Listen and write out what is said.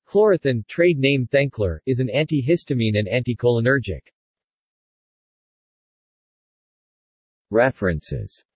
Chlorothen, trade name Thenclor, is an antihistamine and anticholinergic. References